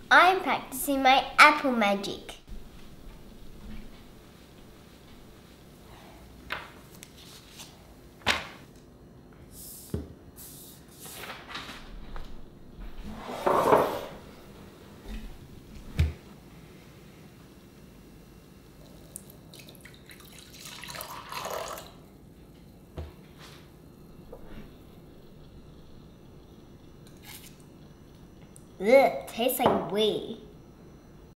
I'm practicing my apple magic. Ugh, tastes like whey.